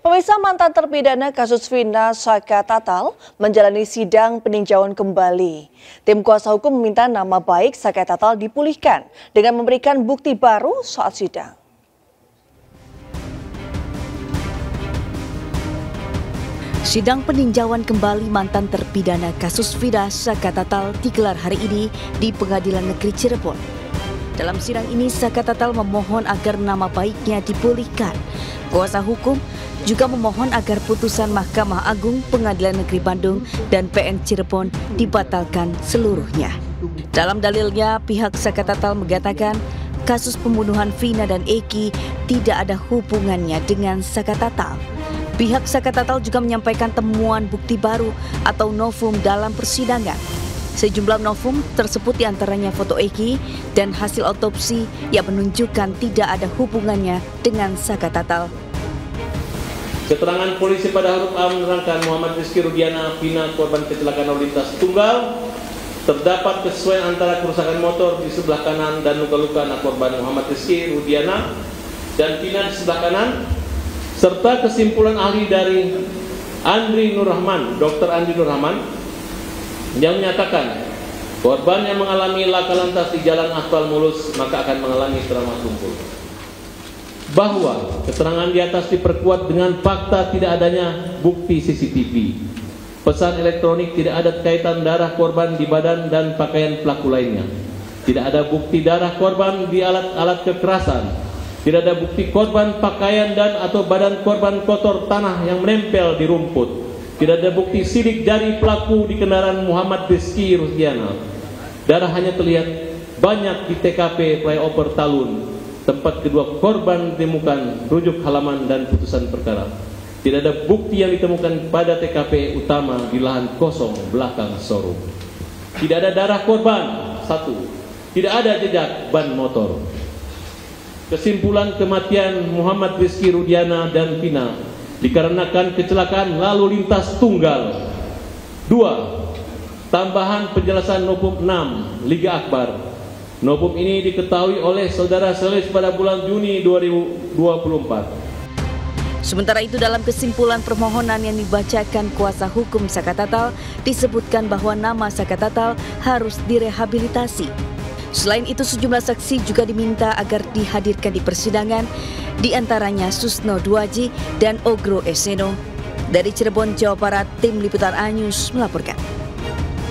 Pemirsa, mantan terpidana kasus Vina Saka Tatal menjalani sidang peninjauan kembali. Tim kuasa hukum meminta nama baik Saka Tatal dipulihkan dengan memberikan bukti baru saat sidang. Sidang peninjauan kembali mantan terpidana kasus Vina Saka Tatal digelar hari ini di Pengadilan Negeri Cirebon. Dalam sidang ini, Saka Tatal memohon agar nama baiknya dipulihkan. Kuasa hukum juga memohon agar putusan Mahkamah Agung, Pengadilan Negeri Bandung, dan PN Cirebon dibatalkan seluruhnya. Dalam dalilnya, pihak Saka Tatal mengatakan kasus pembunuhan Vina dan Eki tidak ada hubungannya dengan Saka Tatal. Pihak Saka Tatal juga menyampaikan temuan bukti baru atau novum dalam persidangan. Sejumlah novum tersebut diantaranya foto Eki dan hasil otopsi yang menunjukkan tidak ada hubungannya dengan Saka Tatal. Keterangan polisi pada huruf A menerangkan Muhammad Rizky Rudiana, Vina korban kecelakaan lalu lintas tunggal. Terdapat kesesuaian antara kerusakan motor di sebelah kanan dan luka-luka anak korban Muhammad Rizky Rudiana dan Vina di sebelah kanan, serta kesimpulan ahli dari Andri Nur Rahman, Dr. Andri Nur Rahman, yang menyatakan korban yang mengalami laka lantas di jalan aspal mulus maka akan mengalami trauma tumpul. Bahwa keterangan di atas diperkuat dengan fakta tidak adanya bukti CCTV, pesan elektronik, tidak ada kaitan darah korban di badan dan pakaian pelaku lainnya, tidak ada bukti darah korban di alat-alat kekerasan, tidak ada bukti korban pakaian dan atau badan korban kotor tanah yang menempel di rumput, tidak ada bukti sidik jari pelaku di kendaraan Muhammad Rizky Rudiana. Darah hanya terlihat banyak di TKP flyover Talun, tempat kedua korban ditemukan, rujuk halaman dan putusan perkara. Tidak ada bukti yang ditemukan pada TKP utama di lahan kosong belakang showroom. Tidak ada darah korban, satu. Tidak ada jejak ban motor. Kesimpulan kematian Muhammad Rizky Rudiana dan Vina dikarenakan kecelakaan lalu lintas tunggal. 2. Tambahan penjelasan novum 6 Liga Akbar. Novum ini diketahui oleh saudara Selis pada bulan Juni 2024. Sementara itu, dalam kesimpulan permohonan yang dibacakan kuasa hukum Saka Tatal, disebutkan bahwa nama Saka Tatal harus direhabilitasi. Selain itu, sejumlah saksi juga diminta agar dihadirkan di persidangan, diantaranya Susno Duaji dan Ogro Eseno. Dari Cirebon, Jawa Barat, Tim Liputan A News melaporkan.